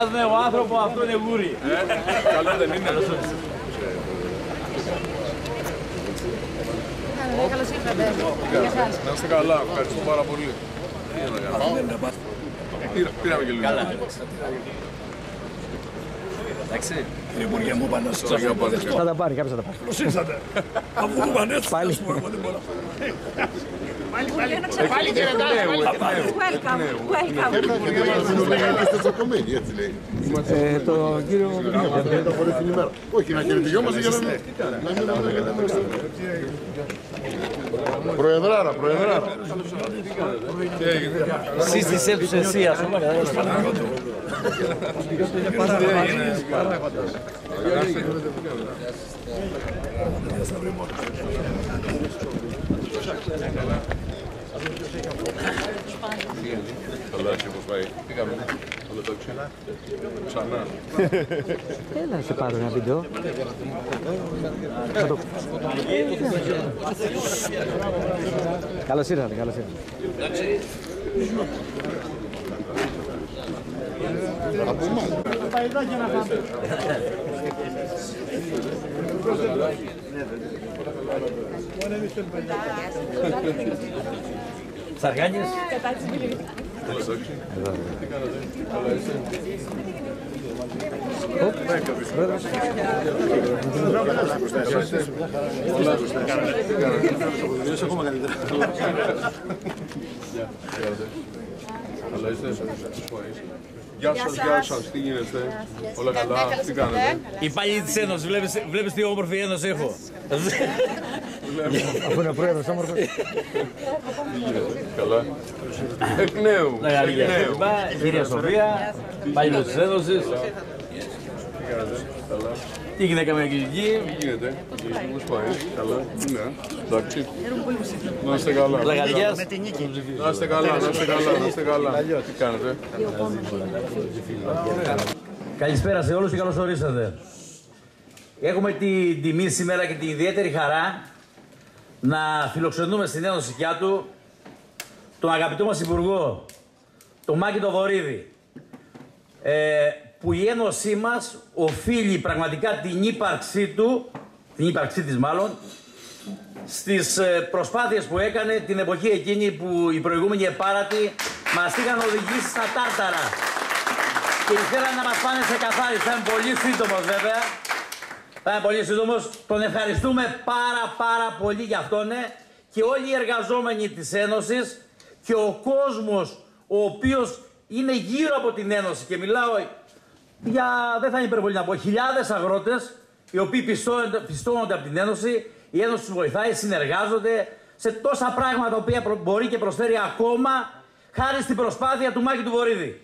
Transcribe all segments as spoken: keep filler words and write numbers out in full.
Ναι, ο άνθρωπο αυτό είναι γούρι. Καλό δεν είναι. Καλώς ήρθατε. Να είστε καλά, ευχαριστώ πάρα πολύ. Πήραμε και λίγο. Καλά. Εντάξει. Κύριε Υπουργέ μου, πάνω σας Θα τα πάρει, κάποιος θα τα πάρει. Καλώς ήρθατε. Αφού μου πάνε έτσι, Πάλι. Πάλι γίνεται. Welcome. Welcome. Είστε τσακωμένοι, έτσι λέει. Ε, το κύριο Δεν τα φορές την ημέρα. Όχι, να χαιρετιόμαστε για να μην... Προεδράρα, προεδράρα. Σύστησέ τους εσύ, ας πούμε. Καλά, έτσι όπως πάει. Πήγαμε. Όλα το ξένα. Ξανά. Έλα να σε πάρω ένα βίντεο. Καλώς ήρθατε, καλώς ήρθατε. Από εμάς. Σαργάνιες. Τι κάνατε, καλά είστε. Καλά είστε. Γεια σας, γεια σας, τι γίνεται, όλα καλά, τι κάνετε. Η παλιή της Ένωσης, βλέπεις, βλέπεις τι όμορφη Ένωση έχω. Αφού είναι πρόεδρος όμορφος. Τι γίνεται, καλά. Εκ νέου, εκ νέου. Κυρία Σοφία, παλιός της Ένωσης. Τι κάνετε, καλά. Τι γυναίκα με εκεί. Τι γίνεται, πώς πάει, καλά, ναι, εντάξει. Να είστε καλά. Λαγαριάς. Να είστε καλά, να είστε καλά, να είστε καλά. Τι κάνετε. Καλησπέρα σε όλους και καλώς ορίσατε. Έχουμε την τιμή σήμερα και την ιδιαίτερη χαρά να φιλοξενούμε στην Ένωση Κιάτου τον αγαπητό μας Υπουργό, τον Μάκη τον Βορίδη, ε, που η Ένωσή μας οφείλει πραγματικά την ύπαρξή του, την ύπαρξή της μάλλον, στις προσπάθειες που έκανε την εποχή εκείνη που οι προηγούμενοι επάρατοι μας είχαν οδηγήσει στα τάρταρα και ήθελαν να μας πάνε σε καθάριση. Θα είναι πολύ σύντομος βέβαια. Θα είναι πολύ σύντομος. Τον ευχαριστούμε πάρα πάρα πολύ για αυτόν, ναι, και όλοι οι εργαζόμενοι της Ένωσης και ο κόσμος ο οποίος είναι γύρω από την Ένωση, και μιλάω για, δεν θα είναι υπερβολή να πω, χιλιάδες αγρότες οι οποίοι πιστώνονται, πιστώνονται από την Ένωση. Η Ένωση τους βοηθάει, συνεργάζονται σε τόσα πράγματα τα οποία μπορεί και προσφέρει ακόμα χάρη στην προσπάθεια του Μάκη του Βορίδη.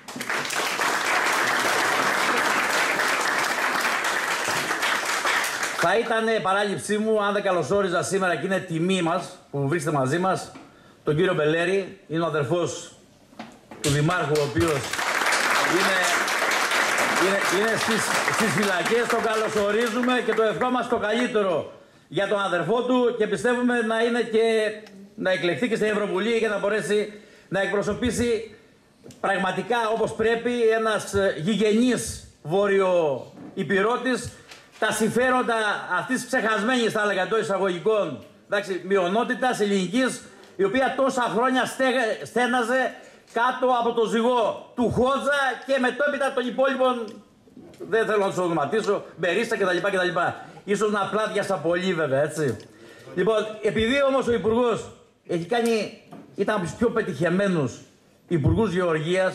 Θα ήταν παράληψή μου αν δεν καλωσόριζα σήμερα, και είναι τιμή μας που βρίσκεται μαζί μας, τον κύριο Μπελέρη. Είναι ο αδερφός του Δημάρχου, ο οποίος είναι, είναι, είναι στις, στις φυλακές. Τον καλωσορίζουμε και το ευχόμαστε το καλύτερο για τον αδερφό του και πιστεύουμε να είναι και να εκλεχθεί και στην Ευρωβουλή για να μπορέσει να εκπροσωπήσει πραγματικά όπως πρέπει ένας γηγενής βορειοϊπηρώτης τα συμφέροντα αυτής της ξεχασμένης, θα έλεγα, εντός εισαγωγικών, μειονότητας ελληνικής, η οποία τόσα χρόνια στέναζε κάτω από το ζυγό του Χότζα και μετόπιτα των υπόλοιπων, δεν θέλω να τους ονοματίσω, Μπερίστα κτλ. κτλ. Ίσως να πλάτιασα πολύ βέβαια, έτσι. Λοιπόν, επειδή όμως ο Υπουργός έχει κάνει, ήταν από τους πιο πετυχεμένους Υπουργούς Γεωργίας,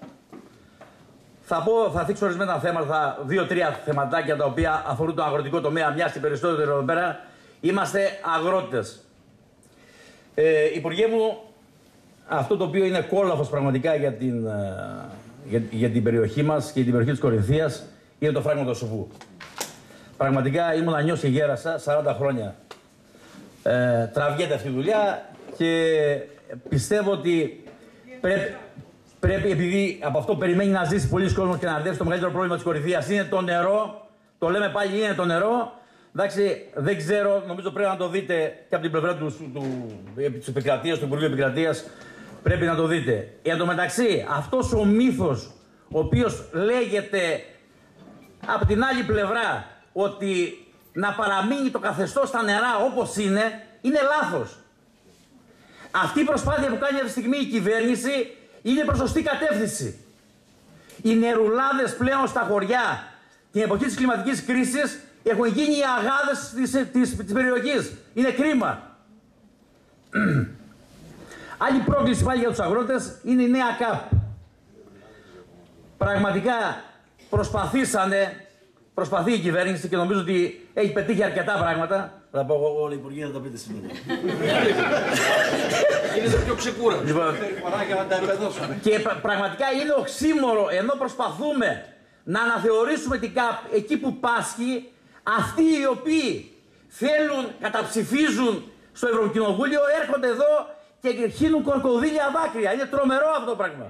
θα πω, θα θίξω ορισμένα θέματα, δύο-τρία θεματάκια τα οποία αφορούν το αγροτικό τομέα, μιας και περισσότερο εδώ πέρα. Είμαστε αγρότες. Ε, Υπουργέ μου, αυτό το οποίο είναι κόλαφος πραγματικά για την, για, για την περιοχή μας και την περιοχή της Κορινθίας είναι το φράγμα του Σοφού. Πραγματικά ήμουν ανιός και γέρασα σαράντα χρόνια. Ε, τραβιέται αυτή η δουλειά και πιστεύω ότι πρέπει, πρέπει, επειδή από αυτό περιμένει να ζήσει πολλοί κόσμος και να αντέξει, το μεγαλύτερο πρόβλημα της Κορινθίας είναι το νερό. Το λέμε πάλι, είναι το νερό. Εντάξει, δεν ξέρω, νομίζω πρέπει να το δείτε και από την πλευρά του, του, του, της επικρατείας, του Υπουργείου Επικρατείας. Πρέπει να το δείτε. Εν τω μεταξύ, αυτός ο μύθος ο οποίος λέγεται από την άλλη πλευρά ότι να παραμείνει το καθεστώς στα νερά όπως είναι, είναι λάθος. Αυτή η προσπάθεια που κάνει αυτή τη στιγμή η κυβέρνηση είναι προς σωστή κατεύθυνση. Οι νερουλάδες πλέον στα χωριά την εποχή της κλιματικής κρίσης έχουν γίνει οι αγάδες της, της, της περιοχής. Είναι κρίμα. Άλλη πρόκληση πάλι για τους αγρότες είναι η νέα ΚΑΠ. Πραγματικά προσπαθήσανε, προσπαθεί η κυβέρνηση και νομίζω ότι έχει πετύχει αρκετά πράγματα. Θα πω εγώ, όλοι οι υπουργοί θα τα πείτε σήμερα. Είναι πιο ξεκούρα. Λοιπόν, και πραγματικά είναι οξύμορο, ενώ προσπαθούμε να αναθεωρήσουμε την ΚΑΠ εκεί που πάσχει, αυτοί οι οποίοι θέλουν, καταψηφίζουν στο Ευρωκοινοβούλιο, έρχονται εδώ και χύνουν κορκοδίλια δάκρυα. Είναι τρομερό αυτό το πράγμα.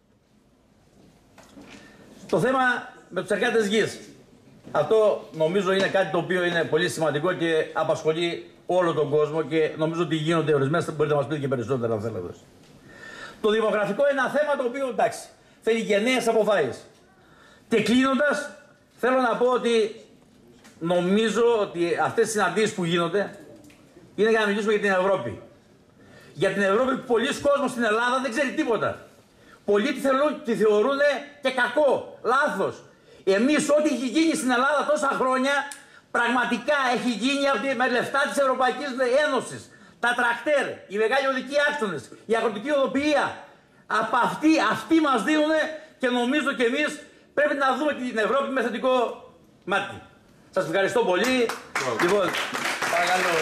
Το θέμα με τους εργάτες γης. Αυτό νομίζω είναι κάτι το οποίο είναι πολύ σημαντικό και απασχολεί όλο τον κόσμο και νομίζω ότι γίνονται ορισμένες, μπορείτε να μας πείτε και περισσότερα αν θέλετε. Το δημογραφικό είναι ένα θέμα το οποίο, εντάξει, θέλει γενναίες αποφάσεις. Και κλείνοντας, θέλω να πω ότι νομίζω ότι αυτές οι συναντήσεις που γίνονται είναι για να μιλήσουμε για την Ευρώπη. Για την Ευρώπη που πολλοί κόσμος στην Ελλάδα δεν ξέρει τίποτα. Πολλοί τη, θεωρούν, τη θεωρούν και κακό, λάθος. Εμείς ό,τι έχει γίνει στην Ελλάδα τόσα χρόνια, πραγματικά έχει γίνει με λεφτά της Ευρωπαϊκής Ένωσης. Τα τρακτέρ, οι μεγάλοι οδικοί άξονες, η αγροτική οδοποιία. Από αυτοί, αυτοί μας δίνουν και νομίζω και εμείς πρέπει να δούμε την Ευρώπη με θετικό μάτι. Σας ευχαριστώ πολύ. Λοιπόν, παρακαλώ.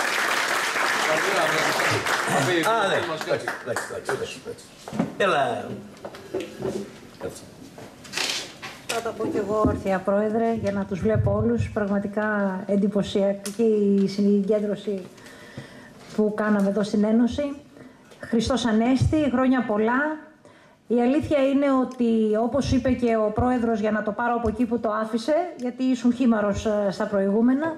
Α, ναι. Έλα. Θα τα πω κι εγώ όρθια, Πρόεδρε, για να τους βλέπω όλους. Πραγματικά εντυπωσιακή η συγκέντρωση που κάναμε εδώ στην Ένωση. Χριστός Ανέστη, χρόνια πολλά. Η αλήθεια είναι ότι, όπως είπε και ο Πρόεδρος, για να το πάρω από εκεί που το άφησε, γιατί ήσουν χήμαρος στα προηγούμενα,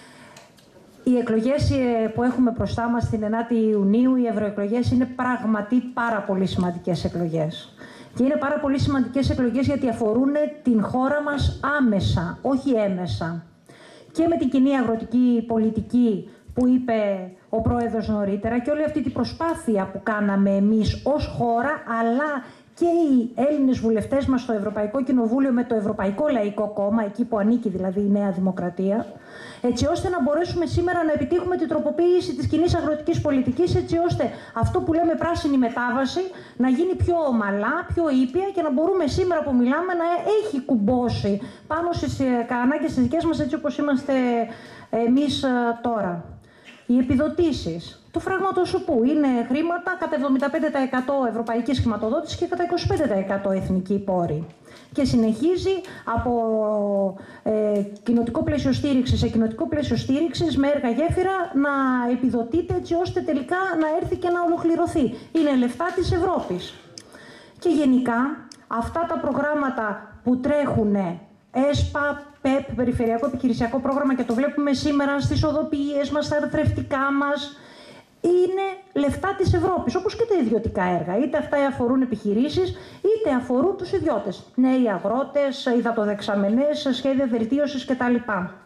οι εκλογές που έχουμε μπροστά μας την ενάτη Ιουνίου, οι ευρωεκλογές, είναι πραγματι πάρα πολύ σημαντικές εκλογές. Και είναι πάρα πολύ σημαντικές εκλογές γιατί αφορούν την χώρα μας άμεσα, όχι έμεσα. Και με την κοινή αγροτική πολιτική που είπε ο Πρόεδρος νωρίτερα και όλη αυτή την προσπάθεια που κάναμε εμείς ως χώρα, αλλά και οι Έλληνες βουλευτές μας στο Ευρωπαϊκό Κοινοβούλιο με το Ευρωπαϊκό Λαϊκό Κόμμα, εκεί που ανήκει δηλαδή η Νέα Δημοκρατία, έτσι ώστε να μπορέσουμε σήμερα να επιτύχουμε την τροποποίηση της κοινής αγροτικής πολιτικής, έτσι ώστε αυτό που λέμε πράσινη μετάβαση να γίνει πιο ομαλά, πιο ήπια και να μπορούμε σήμερα που μιλάμε να έχει κουμπώσει πάνω στις ανάγκες της δικές μας, έτσι όπως είμαστε εμείς τώρα. Οι επιδοτήσεις του φραγματοσοπού είναι χρήματα κατά εβδομήντα πέντε τοις εκατό ευρωπαϊκής χρηματοδότησης και κατά είκοσι πέντε τοις εκατό εθνική πόρη. Και συνεχίζει από ε, κοινοτικό πλαίσιο στήριξης σε κοινοτικό πλαίσιο στήριξης με έργα γέφυρα να επιδοτείται έτσι ώστε τελικά να έρθει και να ολοκληρωθεί. Είναι λεφτά της Ευρώπης. Και γενικά αυτά τα προγράμματα που τρέχουν ΕΣΠΑ, ΠΕΠ, Περιφερειακό Επιχειρησιακό Πρόγραμμα και το βλέπουμε σήμερα στις οδοποιίες μας, στα αρθρευτικά μας, είναι λεφτά της Ευρώπης, όπως και τα ιδιωτικά έργα. Είτε αυτά αφορούν επιχειρήσεις, είτε αφορούν τους ιδιώτες. Νέοι αγρότες, υδατοδεξαμενές, σχέδια βελτίωσης κτλ.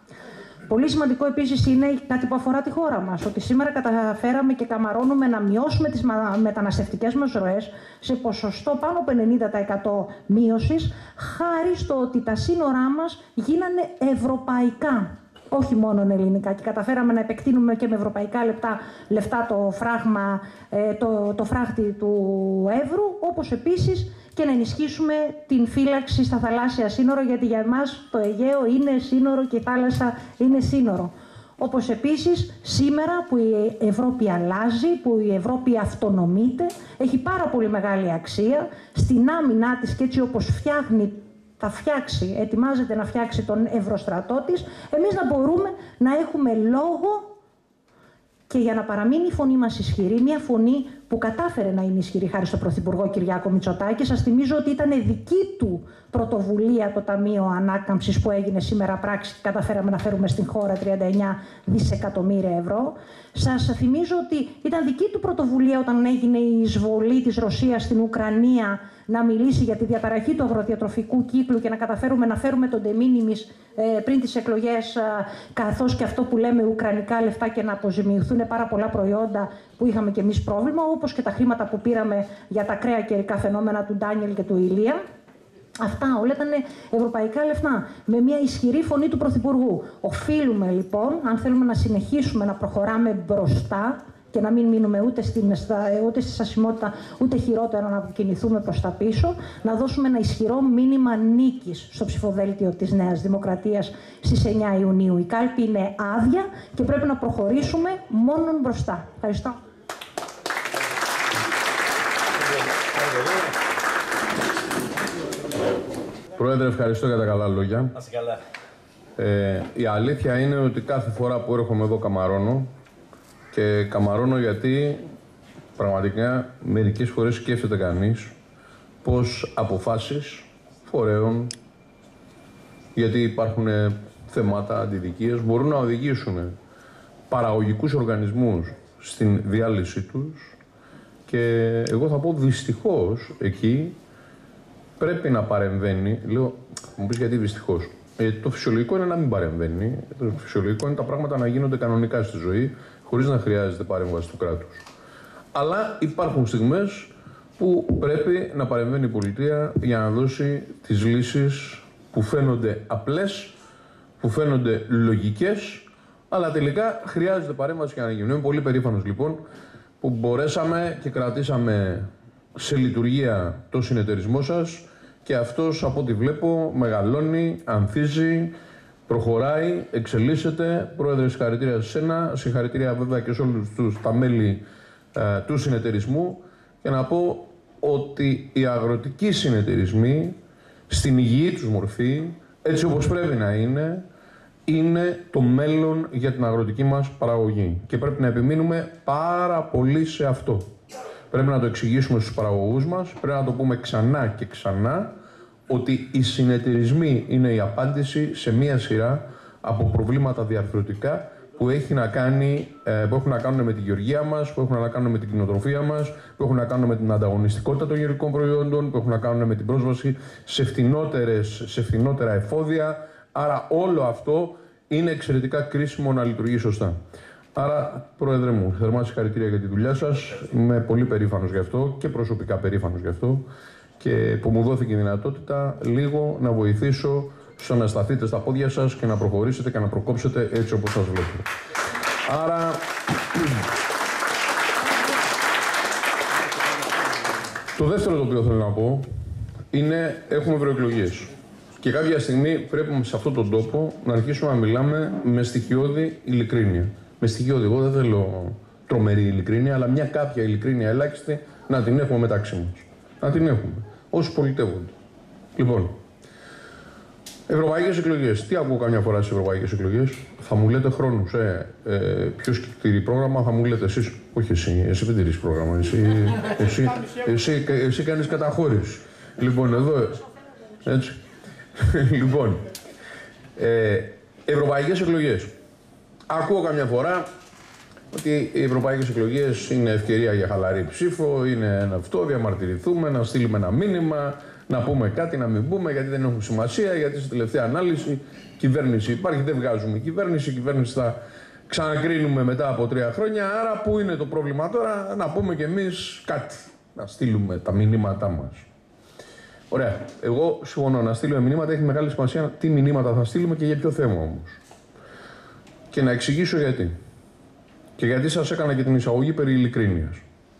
Πολύ σημαντικό επίσης είναι κάτι που αφορά τη χώρα μας, ότι σήμερα καταφέραμε και καμαρώνουμε να μειώσουμε τις μεταναστευτικές μας ροές σε ποσοστό πάνω από ενενήντα τοις εκατό μείωσης, χάρη στο ότι τα σύνορά μας γίνανε ευρωπαϊκά, όχι μόνο ελληνικά. Και καταφέραμε να επεκτείνουμε και με ευρωπαϊκά λεπτά, λεφτά το, φράγμα, το, το φράχτη του Εύρου, όπως επίσης και να ενισχύσουμε την φύλαξη στα θαλάσσια σύνορα, γιατί για εμάς το Αιγαίο είναι σύνορο και η θάλασσα είναι σύνορο. Όπως επίσης σήμερα που η Ευρώπη αλλάζει, που η Ευρώπη αυτονομείται, έχει πάρα πολύ μεγάλη αξία στην άμυνά της και έτσι όπως φτιάχνει, θα φτιάξει, ετοιμάζεται να φτιάξει τον ευρωστρατό της, εμείς να μπορούμε να έχουμε λόγο και για να παραμείνει η φωνή μας ισχυρή, μια φωνή που κατάφερε να είναι ισχυρή χάρη στον Πρωθυπουργό Κυριάκο Μητσοτάκη. Σας θυμίζω ότι ήταν δική του πρωτοβουλία το Ταμείο Ανάκαμψης που έγινε σήμερα πράξη και καταφέραμε να φέρουμε στην χώρα τριάντα εννέα δισεκατομμύρια ευρώ. Σας θυμίζω ότι ήταν δική του πρωτοβουλία όταν έγινε η εισβολή της Ρωσίας στην Ουκρανία να μιλήσει για τη διαταραχή του αγροδιατροφικού κύκλου και να καταφέρουμε να φέρουμε τον de minimis ε, πριν τις εκλογές, ε, καθώς και αυτό που λέμε ουκρανικά λεφτά και να αποζημιωθούν πάρα πολλά προϊόντα που είχαμε και εμείς πρόβλημα, όπως και τα χρήματα που πήραμε για τα ακραία καιρικά φαινόμενα του Ντάνιελ και του Ηλία. Αυτά όλα ήταν ευρωπαϊκά λεφτά, με μια ισχυρή φωνή του Πρωθυπουργού. Οφείλουμε λοιπόν, αν θέλουμε να συνεχίσουμε να προχωράμε μπροστά και να μην μείνουμε ούτε, στην, ούτε στη στασιμότητα, ούτε χειρότερα να κινηθούμε προς τα πίσω, να δώσουμε ένα ισχυρό μήνυμα νίκης στο ψηφοδέλτιο της Νέας Δημοκρατίας στις εννέα Ιουνίου. Η κάλπη είναι άδεια και πρέπει να προχωρήσουμε μόνον μπροστά. Ευχαριστώ. Πρόεδρε, ευχαριστώ για τα καλά λόγια. Να είσαι καλά. Ε, η αλήθεια είναι ότι κάθε φορά που έρχομαι εδώ καμαρώνω, και καμαρώνω γιατί πραγματικά μερικές φορές σκέφτεται κανείς πως αποφάσεις φορέων, γιατί υπάρχουν θέματα, αντιδικίες, μπορούν να οδηγήσουν παραγωγικούς οργανισμούς στην διάλυσή τους, και εγώ θα πω δυστυχώς εκεί πρέπει να παρεμβαίνει. Λέω, μου πεις γιατί δυστυχώς. Ε, το φυσιολογικό είναι να μην παρεμβαίνει. Το φυσιολογικό είναι τα πράγματα να γίνονται κανονικά στη ζωή, χωρίς να χρειάζεται παρέμβαση του κράτους. Αλλά υπάρχουν στιγμές που πρέπει να παρεμβαίνει η πολιτεία για να δώσει τις λύσεις που φαίνονται απλές, που φαίνονται λογικές, αλλά τελικά χρειάζεται παρέμβαση για να γίνει. Είμαι πολύ περήφανος λοιπόν που μπορέσαμε και κρατήσαμε σε λειτουργία το συνεταιρισμό σας, και αυτός από ό,τι βλέπω μεγαλώνει, ανθίζει, προχωράει, εξελίσσεται. Πρόεδρε, συγχαρητήρια σε σένα, συγχαρητήρια βέβαια και σε όλους τους τα μέλη ε, του συνεταιρισμού, και να πω ότι οι αγροτικοί συνεταιρισμοί στην υγιή τους μορφή, έτσι όπως πρέπει να είναι, είναι το μέλλον για την αγροτική μας παραγωγή, και πρέπει να επιμείνουμε πάρα πολύ σε αυτό. Πρέπει να το εξηγήσουμε στους παραγωγούς μας, πρέπει να το πούμε ξανά και ξανά, ότι οι συνεταιρισμοί είναι η απάντηση σε μία σειρά από προβλήματα διαρθρωτικά που, έχει να κάνει, που έχουν να κάνουν με τη γεωργία μας, που έχουν να κάνουν με την κτηνοτροφία μας, που έχουν να κάνουν με την ανταγωνιστικότητα των γεωργικών προϊόντων, που έχουν να κάνουν με την πρόσβαση σε, φθηνότερες, σε φθηνότερα εφόδια. Άρα όλο αυτό είναι εξαιρετικά κρίσιμο να λειτουργεί σωστά. Άρα, Πρόεδρε μου, θερμά συγχαρητήρια για τη δουλειά σας. Είμαι πολύ περήφανος γι' αυτό και προσωπικά περήφανος γι' αυτό, και που μου δόθηκε η δυνατότητα λίγο να βοηθήσω στο να σταθείτε στα πόδια σας και να προχωρήσετε και να προκόψετε έτσι όπως σας βλέπω. Άρα, το δεύτερο το οποίο θέλω να πω είναι έχουμε ευρωεκλογές. Και κάποια στιγμή πρέπει σε αυτόν τον τόπο να αρχίσουμε να μιλάμε με στοιχειώδη ειλικρίνεια. Με στοιχειώδη, εγώ δεν θέλω τρομερή ειλικρίνεια, αλλά μια κάποια ειλικρίνεια ελάχιστη να την έχουμε μεταξύ μας. Να την έχουμε. Όσοι πολιτεύονται. Λοιπόν, ευρωπαϊκές εκλογές. Τι ακούω καμιά φορά στις ευρωπαϊκές εκλογές? Θα μου λέτε χρόνους. Ε, ε, ποιος τηρεί πρόγραμμα, θα μου λέτε εσείς. Όχι εσύ, εσύ δεν τηρείς πρόγραμμα. Εσύ, εσύ, εσύ, εσύ, εσύ κάνεις καταχώρηση. Λοιπόν, εδώ. Έτσι. Λοιπόν, ε, ευρωπαϊκές εκλογές. Ακούω καμιά φορά ότι οι ευρωπαϊκές εκλογές είναι ευκαιρία για χαλαρή ψήφο, είναι ένα αυτό, διαμαρτυρηθούμε, να στείλουμε ένα μήνυμα, να πούμε κάτι, να μην πούμε, γιατί δεν έχουν σημασία, γιατί στη τελευταία ανάλυση κυβέρνηση υπάρχει, δεν βγάζουμε κυβέρνηση, η κυβέρνηση θα ξανακρίνουμε μετά από τρία χρόνια, άρα πού είναι το πρόβλημα τώρα, να πούμε κι εμείς κάτι, να στείλουμε τα μηνύματά μας. Ωραία, εγώ συμφωνώ να στείλουμε μηνύματα, έχει μεγάλη σημασία τι μηνύματα θα στείλουμε και για ποιο θέμα όμως. Και να εξηγήσω γιατί. Και γιατί σας έκανα και την εισαγωγή περί ειλικρίνειας.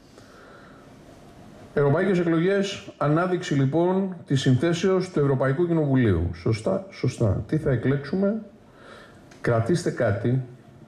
Ευρωπαϊκές εκλογές, ανάδειξη λοιπόν της συνθέσεως του Ευρωπαϊκού Κοινοβουλίου. Σωστά, σωστά. Τι θα εκλέξουμε? Κρατήστε κάτι.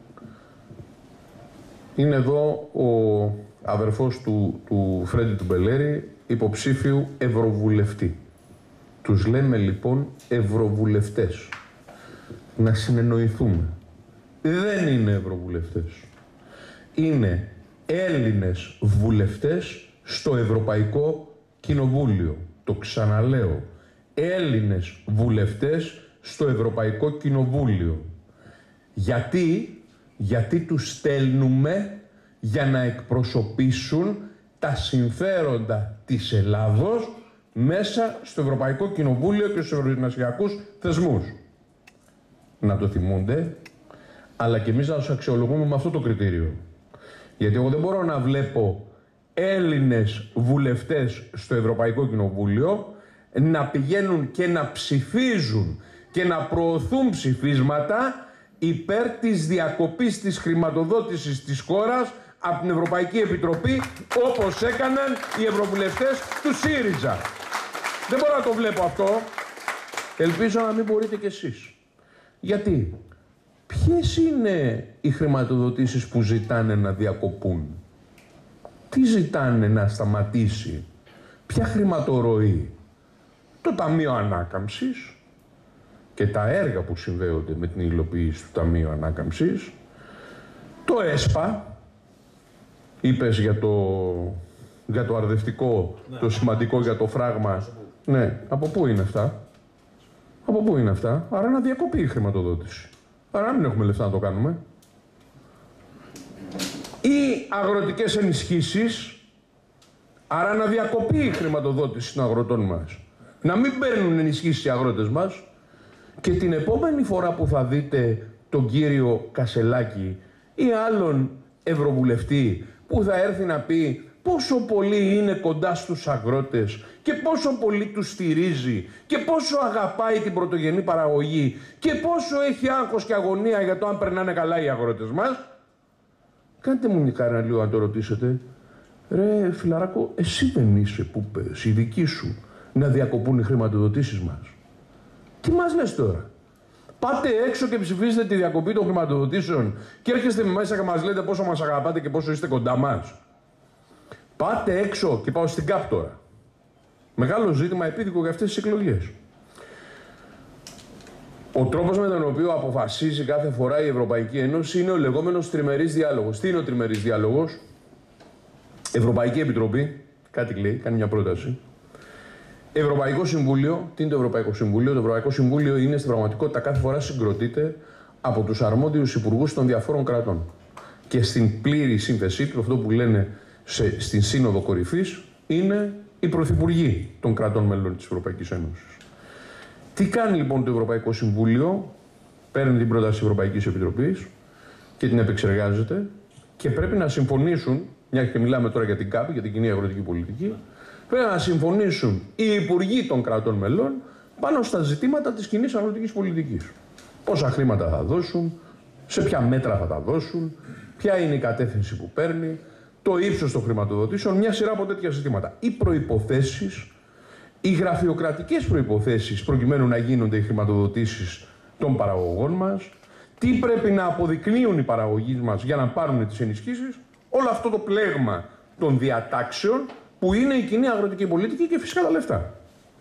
Είναι εδώ ο αδερφός του, του Φρέντι του Μπελέρη, υποψήφιου ευρωβουλευτή. Τους λέμε λοιπόν ευρωβουλευτές. Να συνεννοηθούμε. Δεν είναι ευρωβουλευτές. Είναι Έλληνες βουλευτές στο Ευρωπαϊκό Κοινοβούλιο. Το ξαναλέω. Έλληνες βουλευτές στο Ευρωπαϊκό Κοινοβούλιο. Γιατί, γιατί τους στέλνουμε για να εκπροσωπήσουν τα συμφέροντα της Ελλάδος μέσα στο Ευρωπαϊκό Κοινοβούλιο και στους ευρωζωνασιακούς θεσμούς. Να το θυμούνται, αλλά και εμείς να τους αξιολογούμε με αυτό το κριτήριο. Γιατί εγώ δεν μπορώ να βλέπω Έλληνες βουλευτές στο Ευρωπαϊκό Κοινοβούλιο να πηγαίνουν και να ψηφίζουν και να προωθούν ψηφίσματα υπέρ της διακοπής της χρηματοδότησης της χώρας από την Ευρωπαϊκή Επιτροπή, όπως έκαναν οι ευρωβουλευτές του ΣΥΡΙΖΑ. Δεν μπορώ να το βλέπω αυτό. Ελπίζω να μην μπορείτε κι εσείς. Γιατί? Ποιες είναι οι χρηματοδοτήσεις που ζητάνε να διακοπούν? Τι ζητάνε να σταματήσει? Ποια χρηματορροή? Το Ταμείο Ανάκαμψης και τα έργα που συνδέονται με την υλοποίηση του Ταμείου Ανάκαμψης, το ΕΣΠΑ, είπες για το, για το αρδευτικό, ναι, το σημαντικό για το φράγμα. Ναι, από πού είναι αυτά? Από πού είναι αυτά? Άρα να διακοπεί η χρηματοδότηση. Άρα να μην έχουμε λεφτά να το κάνουμε. Ή αγροτικές ενισχύσεις, άρα να διακοπεί η χρηματοδότηση των αγροτών μας. Να μην παίρνουν ενισχύσεις οι αγρότες μας. Και την επόμενη φορά που θα δείτε τον κύριο Κασελάκη ή άλλον ευρωβουλευτή που θα έρθει να πει πόσο πολύ είναι κοντά στους αγρότες και πόσο πολύ τους στηρίζει και πόσο αγαπάει την πρωτογενή παραγωγή και πόσο έχει άγχος και αγωνία για το αν περνάνε καλά οι αγρότες μας, κάντε μου μια κάρα λίγο να το ρωτήσετε. Ρε φιλαράκο, εσύ δεν είσαι που πες, οι δικοί σου, να διακοπούν οι χρηματοδοτήσεις μας? Τι μας λες τώρα? Πάτε έξω και ψηφίζετε τη διακοπή των χρηματοδοτήσεων και έρχεστε μέσα και μας λέτε πόσο μας αγαπάτε και πόσο είστε κοντά μας. Πάτε έξω και πάω στην ΚΑΠ τώρα. Μεγάλο ζήτημα επίδικο για αυτές τις εκλογές. Ο τρόπος με τον οποίο αποφασίζει κάθε φορά η Ευρωπαϊκή Ένωση είναι ο λεγόμενος τριμερής διάλογος. Τι είναι ο τριμερής διάλογος? Ευρωπαϊκή Επιτροπή, κάτι λέει, κάνει μια πρόταση. Ευρωπαϊκό Συμβούλιο, τι είναι το Ευρωπαϊκό Συμβούλιο? Το Ευρωπαϊκό Συμβούλιο είναι στην πραγματικότητα κάθε φορά συγκροτείται από τους αρμόδιους υπουργούς των διαφόρων κρατών. Και στην πλήρη σύνθεσή του, αυτό που λένε σε, στην Σύνοδο Κορυφής, είναι οι πρωθυπουργοί των κρατών μελών της Ευρωπαϊκής Ένωσης. Τι κάνει λοιπόν το Ευρωπαϊκό Συμβούλιο? Παίρνει την πρόταση της Ευρωπαϊκής Επιτροπής και την επεξεργάζεται και πρέπει να συμφωνήσουν, μια και μιλάμε τώρα για την ΚΑΠ, για την κοινή αγροτική πολιτική, πρέπει να συμφωνήσουν οι υπουργοί των κρατών μελών πάνω στα ζητήματα της κοινής αγροτικής πολιτικής. Πόσα χρήματα θα δώσουν, σε ποια μέτρα θα τα δώσουν, ποια είναι η κατεύθυνση που παίρνει, το ύψος των χρηματοδοτήσεων, μια σειρά από τέτοια ζητήματα. Οι προϋποθέσεις, οι γραφειοκρατικές προϋποθέσεις προκειμένου να γίνονται οι χρηματοδοτήσεις των παραγωγών μας, τι πρέπει να αποδεικνύουν οι παραγωγοί μας για να πάρουν τις ενισχύσεις, όλο αυτό το πλέγμα των διατάξεων που είναι η κοινή αγροτική πολιτική και φυσικά τα λεφτά.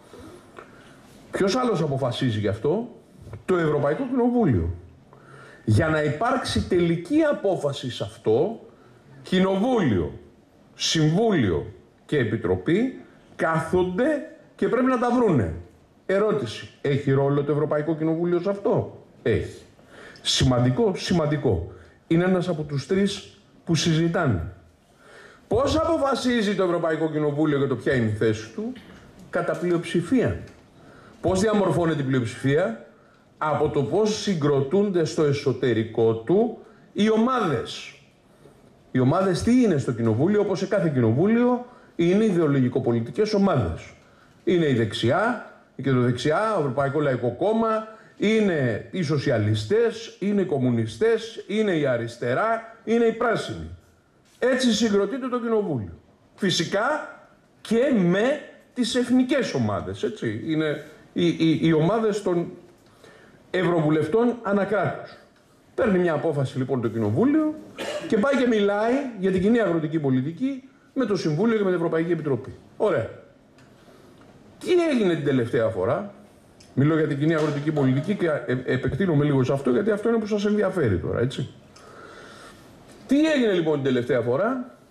Ποιος άλλος αποφασίζει γι' αυτό? Το Ευρωπαϊκό Κοινοβούλιο. Για να υπάρξει τελική απόφαση σε αυτό, Κοινοβούλιο, Συμβούλιο και Επιτροπή κάθονται και πρέπει να τα βρούνε. Ερώτηση. Έχει ρόλο το Ευρωπαϊκό Κοινοβούλιο σε αυτό? Έχει. Σημαντικό, σημαντικό. Είναι ένας από τους τρεις που συζητάνε. Πώς αποφασίζει το Ευρωπαϊκό Κοινοβούλιο για το ποια είναι η θέση του? Κατά πλειοψηφία. Πώς διαμορφώνεται η πλειοψηφία? Από το πώς συγκροτούνται στο εσωτερικό του οι ομάδες. Οι ομάδες τι είναι στο Κοινοβούλιο? Όπως σε κάθε Κοινοβούλιο είναι ιδεολογικοπολιτικές ομάδες. Είναι η δεξιά, η κεντροδεξιά, ο Ευρωπαϊκό Λαϊκό Κόμμα, είναι οι σοσιαλιστές, είναι οι κομμουνιστές, είναι η αριστερά, είναι οι πράσινοι. Έτσι συγκροτείται το Κοινοβούλιο. Φυσικά και με τις εθνικές ομάδες, έτσι. Είναι οι, οι, οι ομάδες των ευρωβουλευτών ανακράτους. Παίρνει μια απόφαση λοιπόν το Κοινοβούλιο και πάει και μιλάει για την κοινή αγροτική πολιτική με το Συμβούλιο και με την Ευρωπαϊκή Επιτροπή. Ωραία. Τι έγινε την τελευταία φορά? Μιλώ για την κοινή αγροτική πολιτική και επεκτείνομαι λίγο σε αυτό γιατί αυτό είναι που σας ενδιαφέρει τώρα, έτσι. Τι έγινε λοιπόν την τελευταία φορά?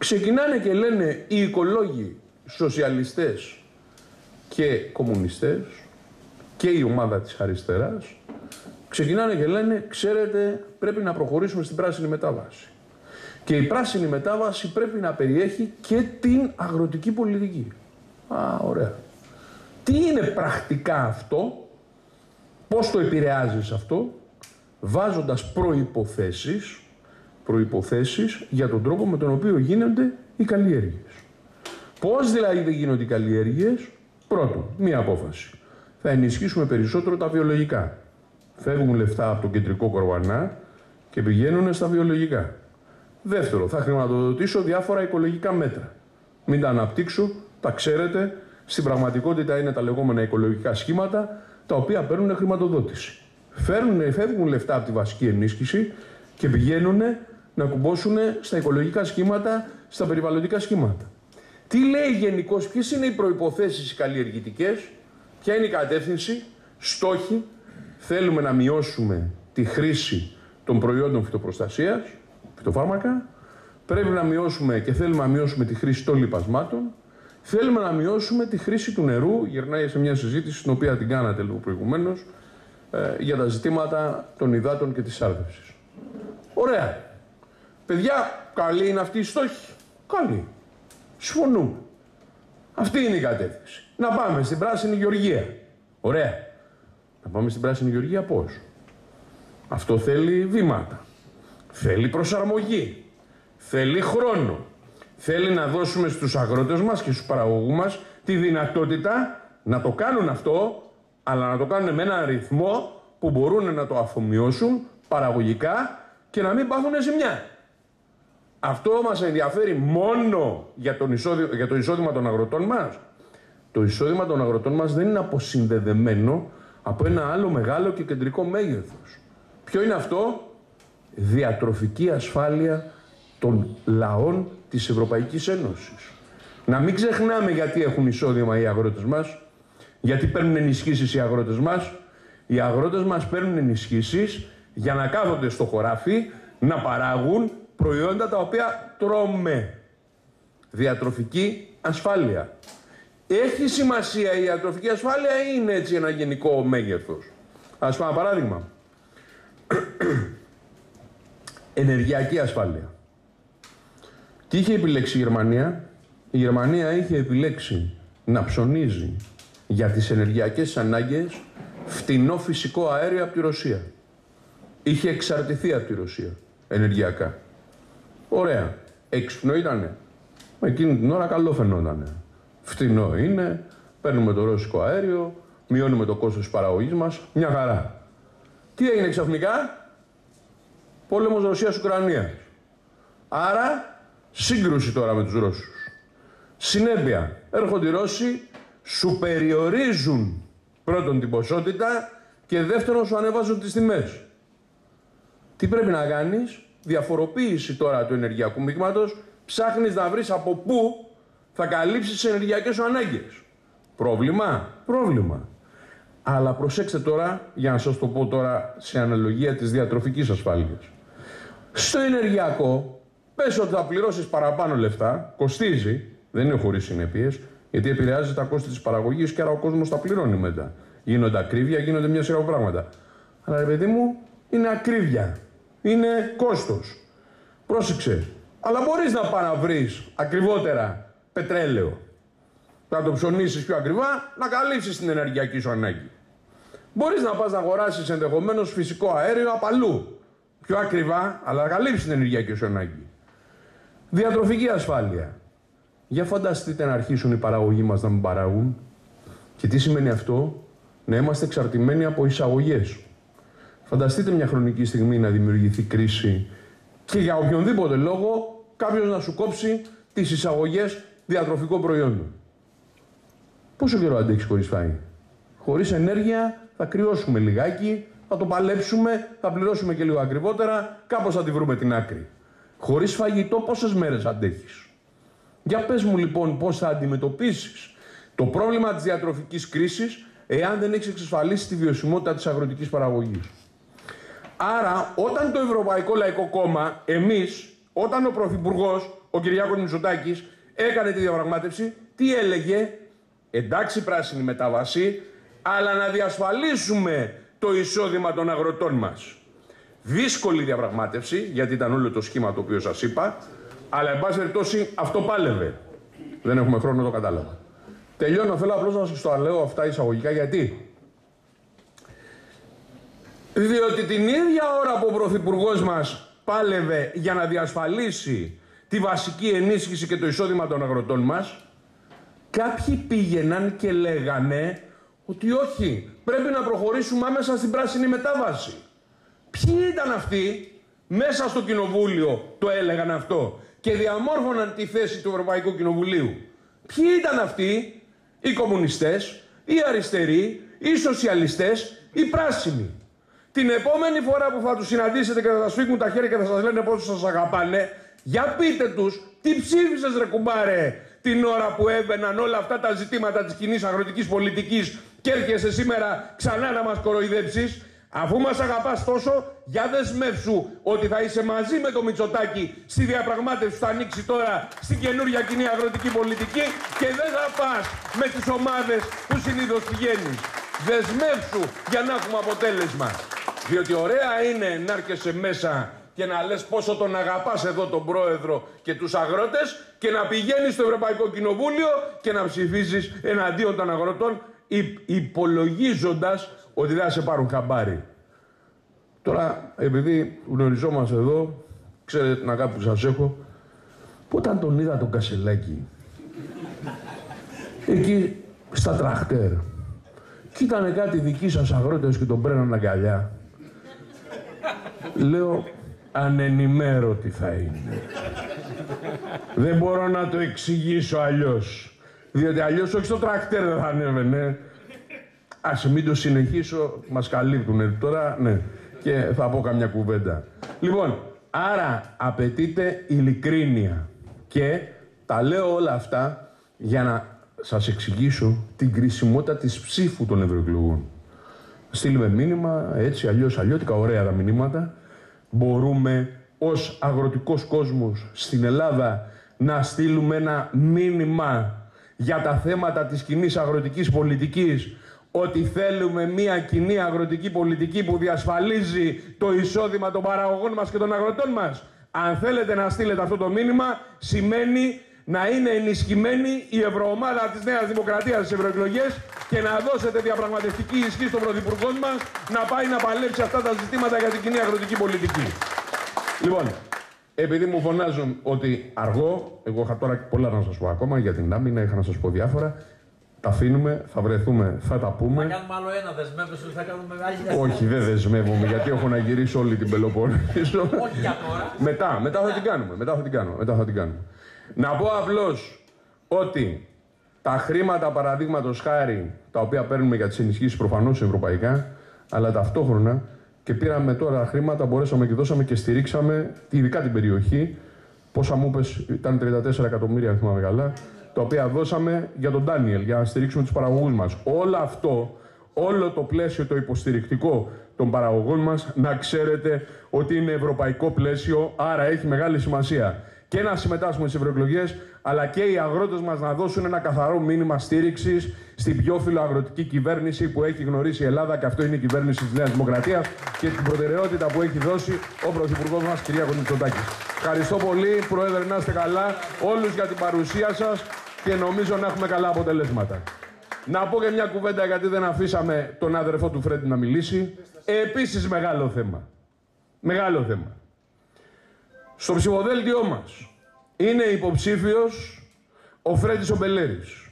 ξεκινάνε και λένε οι οικολόγοι, σοσιαλιστές και κομμουνιστές και η ομάδα της αριστεράς, ξεκινάνε και λένε, ξέρετε, πρέπει να προχωρήσουμε στην πράσινη μετάβαση. Και η πράσινη μετάβαση πρέπει να περιέχει και την αγροτική πολιτική. Α, ωραία. Τι είναι πρακτικά αυτό, πώς το επηρεάζεις αυτό, βάζοντας προϋποθέσεις, προϋποθέσεις για τον τρόπο με τον οποίο γίνονται οι καλλιέργειες. Πώς δηλαδή δεν γίνονται οι καλλιέργειες? Πρώτον, μία απόφαση. Θα ενισχύσουμε περισσότερο τα βιολογικά. Φεύγουν λεφτά από τον κεντρικό κορβανά και πηγαίνουν στα βιολογικά. Δεύτερο, θα χρηματοδοτήσω διάφορα οικολογικά μέτρα. Μην τα αναπτύξω, τα ξέρετε. Στην πραγματικότητα είναι τα λεγόμενα οικολογικά σχήματα, τα οποία παίρνουν χρηματοδότηση. Φέρνουν, φεύγουν λεφτά από τη βασική ενίσχυση και πηγαίνουν να κουμπώσουν στα οικολογικά σχήματα, στα περιβαλλοντικά σχήματα. Τι λέει γενικώς, ποιες είναι οι προϋποθέσεις οι καλλιεργητικές, ποια είναι η κατεύθυνση, στόχοι? Θέλουμε να μειώσουμε τη χρήση των προϊόντων φυτοπροστασίας, φυτοφάρμακα, πρέπει να μειώσουμε και θέλουμε να μειώσουμε τη χρήση των λιπασμάτων, θέλουμε να μειώσουμε τη χρήση του νερού, γυρνάει σε μια συζήτηση, την οποία την κάνατε λίγο προηγουμένως, ε, για τα ζητήματα των υδάτων και της άρδευσης. Ωραία. Παιδιά, καλή είναι αυτή η στόχη. Καλή. Συμφωνούμε. Αυτή είναι η κατεύθυνση. Να πάμε στην πράσινη γεωργία. Ωραία. Να πάμε στην πράσινη γεωργία πώς? Αυτό θέλει βήματα. Θέλει προσαρμογή. Θέλει χρόνο. Θέλει να δώσουμε στους αγρότες μας και στους παραγωγούς μας τη δυνατότητα να το κάνουν αυτό, αλλά να το κάνουν με έναν ρυθμό που μπορούν να το αφομοιώσουν παραγωγικά και να μην πάθουν ζημιά. Αυτό μας ενδιαφέρει μόνο για, τον εισόδημα, για το εισόδημα των αγροτών μας. Το εισόδημα των αγροτών μας δεν είναι αποσυνδεδεμένο από ένα άλλο μεγάλο και κεντρικό μέγεθος. Ποιο είναι αυτό? Διατροφική ασφάλεια των λαών της Ευρωπαϊκής Ένωσης. Να μην ξεχνάμε γιατί έχουν εισόδημα οι αγρότες μας, γιατί παίρνουν ενισχύσεις οι αγρότες μας. Οι αγρότες μας παίρνουν ενισχύσεις για να κάθονται στο χωράφι, να παράγουν προϊόντα τα οποία τρώμε. Διατροφική ασφάλεια. Έχει σημασία η διατροφική ασφάλεια ή είναι έτσι ένα γενικό μέγεθος? Ας πούμε ένα παράδειγμα. Ενεργειακή ασφάλεια. Τι είχε επιλέξει η Γερμανία? Η Γερμανία είχε επιλέξει να ψωνίζει για τις ενεργειακές ανάγκες φτηνό φυσικό αέριο από τη Ρωσία. Είχε εξαρτηθεί από τη Ρωσία ενεργειακά. Ωραία. Έξυπνο ήτανε? Εκείνη την ώρα καλό φαινότανε. Φτηνό είναι, παίρνουμε το ρώσικο αέριο, μειώνουμε το κόστος της παραγωγής μας, μια χαρά. Τι έγινε ξαφνικά? Πόλεμος Ρωσίας-Ουκρανίας. Άρα, σύγκρουση τώρα με τους Ρώσους. Συνέπεια, έρχονται οι Ρώσοι, σου περιορίζουν πρώτον την ποσότητα και δεύτερον σου ανεβάζουν τις τιμές. Τι πρέπει να κάνεις? Διαφοροποίηση τώρα του ενεργειακού μείγματος, ψάχνεις να βρεις από πού θα καλύψεις τις ενεργειακές σου ανάγκες. Πρόβλημα? Πρόβλημα. Αλλά προσέξτε τώρα, για να σας το πω τώρα σε αναλογία της διατροφικής ασφάλειας. Στο ενεργειακό, πες ότι θα πληρώσεις παραπάνω λεφτά, κοστίζει, δεν είναι χωρίς συνέπειες, γιατί επηρεάζει τα κόστη της παραγωγής και άρα ο κόσμος τα πληρώνει μετά. Γίνονται ακρίβεια, γίνονται μια σειρά πράγματα. Αλλά ρε παιδί μου, είναι ακρίβεια. Είναι κόστος. Πρόσεξε. Αλλά μπορείς να πας να βρεις ακριβότερα πετρέλαιο. Να το ψωνίσεις πιο ακριβά, να καλύψεις την ενεργειακή σου ανάγκη. Μπορείς να πας να αγοράσεις ενδεχομένως φυσικό αέριο απ' αλλού. Πιο ακριβά, αλλά να καλύψεις την ενεργειακή σου ανάγκη. Διατροφική ασφάλεια. Για φανταστείτε να αρχίσουν οι παραγωγοί μας να μην παράγουν. Και τι σημαίνει αυτό? Να είμαστε εξαρτημένοι από εισαγωγές. Φανταστείτε μια χρονική στιγμή να δημιουργηθεί κρίση και για οποιονδήποτε λόγο κάποιος να σου κόψει τις εισαγωγές διατροφικών προϊόντων. Πόσο καιρό αντέχεις χωρίς φαΐ? Χωρίς ενέργεια θα κρυώσουμε λιγάκι, θα το παλέψουμε, θα πληρώσουμε και λίγο ακριβότερα, κάπως θα τη βρούμε την άκρη. Χωρίς φαγητό πόσες μέρες αντέχεις? Για πες μου λοιπόν πώς θα αντιμετωπίσεις το πρόβλημα της διατροφικής κρίσης εάν δεν έχεις εξασφαλίσει τη βιωσιμότητα της αγροτικής παραγωγής. Άρα, όταν το Ευρωπαϊκό Λαϊκό Κόμμα, εμείς, όταν ο Πρωθυπουργός, ο Κυριάκος Μητσοτάκης έκανε τη διαπραγμάτευση, τι έλεγε? Εντάξει πράσινη μετάβαση, αλλά να διασφαλίσουμε το εισόδημα των αγροτών μας. Δύσκολη διαπραγμάτευση, γιατί ήταν όλο το σχήμα το οποίο σας είπα, αλλά εν πάση περιπτώσει αυτό πάλευε. Δεν έχουμε χρόνο να το κατάλαβα. Τελειώνω, θέλω απλώς να σας το λέω αυτά εισαγωγικά, γιατί. Διότι την ίδια ώρα που ο Πρωθυπουργός μας πάλευε για να διασφαλίσει τη βασική ενίσχυση και το εισόδημα των αγροτών μας, κάποιοι πήγαιναν και λέγανε ότι όχι, πρέπει να προχωρήσουμε άμεσα στην πράσινη μετάβαση. Ποιοι ήταν αυτοί? Μέσα στο Κοινοβούλιο το έλεγαν αυτό και διαμόρφωναν τη θέση του Ευρωπαϊκού Κοινοβουλίου. Ποιοι ήταν αυτοί? Οι κομμουνιστές, οι αριστεροί, οι σοσιαλιστές, οι πράσινοι. Την επόμενη φορά που θα τους συναντήσετε και θα σας σφίγγουν τα χέρια και θα σας λένε πόσο σας αγαπάνε, για πείτε τους τι ψήφισες ρε κουμπάρε την ώρα που έμπαιναν όλα αυτά τα ζητήματα της κοινής αγροτικής πολιτικής και έρχεσαι σήμερα ξανά να μας κοροϊδέψεις. Αφού μας αγαπάς τόσο, για δεσμεύσου ότι θα είσαι μαζί με το Μητσοτάκη στη διαπραγμάτευση που θα ανοίξει τώρα στην καινούργια κοινή αγροτική πολιτική και δεν θα πας με τις ομάδες που συνήθως πηγαίνεις. Δεσμεύσου για να έχουμε αποτέλεσμα. Διότι ωραία είναι να έρχεσαι μέσα και να λες πόσο τον αγαπάς εδώ τον πρόεδρο και τους αγρότες και να πηγαίνεις στο Ευρωπαϊκό Κοινοβούλιο και να ψηφίζεις εναντίον των αγροτών υπολογίζοντας ότι δεν θα σε πάρουν χαμπάρι. Τώρα, επειδή γνωριζόμαστε εδώ, ξέρετε την αγάπη που σας έχω, που όταν τον είδα τον Κασελάκη, εκεί στα τραχτέρ, και ήταν κάτι δικοί σας αγρότες και τον πρέναν αγκαλιά, λέω, ανενημέρωτη θα είναι. Δεν μπορώ να το εξηγήσω αλλιώς. Διότι αλλιώς όχι στο τρακτέρ δεν θα ανέβαινε. Ας μην το συνεχίσω, μας καλύπτουνε τώρα, ναι. Και θα πω καμιά κουβέντα. Λοιπόν, άρα απαιτείται ειλικρίνεια. Και τα λέω όλα αυτά για να σας εξηγήσω την κρισιμότητα της ψήφου των ευρωεκλογών. Στείλουμε μήνυμα, έτσι, αλλιώς, αλλιώτικα, ωραία τα μηνύματα. Μπορούμε ως αγροτικός κόσμος στην Ελλάδα να στείλουμε ένα μήνυμα για τα θέματα της κοινής αγροτικής πολιτικής, ότι θέλουμε μια κοινή αγροτική πολιτική που διασφαλίζει το εισόδημα των παραγωγών μας και των αγροτών μας. Αν θέλετε να στείλετε αυτό το μήνυμα, σημαίνει να είναι ενισχυμένη η ευρωομάδα της Νέας Δημοκρατίας στις ευρωεκλογές και να δώσετε διαπραγματευτική ισχύ στον Πρωθυπουργό μας να πάει να παλέψει αυτά τα ζητήματα για την κοινή αγροτική πολιτική. Λοιπόν, επειδή μου φωνάζουν ότι αργώ, εγώ είχα τώρα πολλά να σας πω ακόμα για την άμυνα, είχα να σας πω διάφορα. Τα αφήνουμε, θα βρεθούμε, θα τα πούμε. Θα κάνουμε άλλο ένα, δεσμεύεσαι ότι θα κάνουμε άλλη. Όχι, δεν δεσμεύομαι, γιατί έχω να γυρίσω όλη την Πελοπόννησο. Όχι για τώρα. Μετά, μετά θα την κάνουμε, μετά θα την κάνουμε, μετά θα την κάνουμε. Να πω απλώς ότι τα χρήματα, παραδείγματος χάρη, τα οποία παίρνουμε για τις ενισχύσεις προφανώς ευρωπαϊκά, αλλά ταυτόχρονα και πήραμε τώρα χρήματα, μπορέσαμε και δώσαμε και στηρίξαμε ειδικά την περιοχή. Πόσα μου είπες, ήταν τριάντα τέσσερα εκατομμύρια, αν θυμάμαι καλά, τα οποία δώσαμε για τον Ντάνιελ, για να στηρίξουμε τους παραγωγούς μας. Όλο αυτό, όλο το πλαίσιο το υποστηρικτικό των παραγωγών μας, να ξέρετε ότι είναι ευρωπαϊκό πλαίσιο, άρα έχει μεγάλη σημασία και να συμμετάσχουμε στις ευρωεκλογές, αλλά και οι αγρότες μας να δώσουν ένα καθαρό μήνυμα στήριξης στην πιο φιλοαγροτική κυβέρνηση που έχει γνωρίσει η Ελλάδα, και αυτό είναι η κυβέρνηση της Νέας Δημοκρατίας και την προτεραιότητα που έχει δώσει ο Πρωθυπουργός μας, Κυριάκος Μητσοτάκης. Ευχαριστώ πολύ, Πρόεδρε, να είστε καλά, όλους για την παρουσία σας και νομίζω να έχουμε καλά αποτελέσματα. Να πω και μια κουβέντα, γιατί δεν αφήσαμε τον αδερφό του Φρέντι να μιλήσει. Επίσης μεγάλο θέμα. Μεγάλο θέμα. Στο ψηφοδέλτιό μας είναι υποψήφιος ο Φρέντης ο Μπελέρης.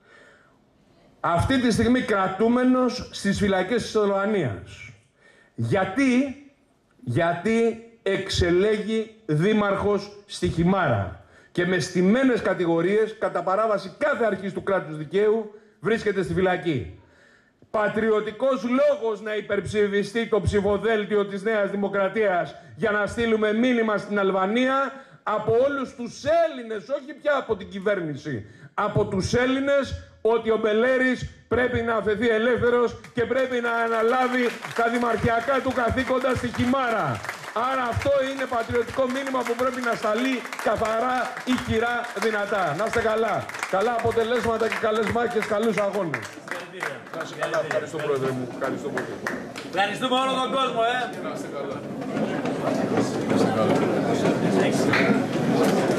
Αυτή τη στιγμή κρατούμενος στις φυλακές της Σλοβανίας. Γιατί, γιατί εξελέγει δήμαρχος στη Χιμάρα και με στημένες κατηγορίες, κατά παράβαση κάθε αρχής του κράτους δικαίου, βρίσκεται στη φυλακή. Πατριωτικός λόγος να υπερψηφιστεί το ψηφοδέλτιο της Νέας Δημοκρατίας για να στείλουμε μήνυμα στην Αλβανία από όλους τους Έλληνες, όχι πια από την κυβέρνηση, από τους Έλληνες, ότι ο Μπελέρης πρέπει να αφαιθεί ελεύθερος και πρέπει να αναλάβει τα δημαρχιακά του καθήκοντα στη Χιμάρα. Άρα αυτό είναι πατριωτικό μήνυμα που πρέπει να σταλεί καθαρά, ηχηρά, δυνατά. Να είστε καλά. Καλά αποτελέσματα και καλές μάχες, καλούς αγώνες. Να είστε καλά. Ευχαριστώ, Πρόεδρε μου. Ευχαριστώ πολύ. Ευχαριστούμε όλο τον κόσμο, ε. Να είστε καλά. Να είστε καλά.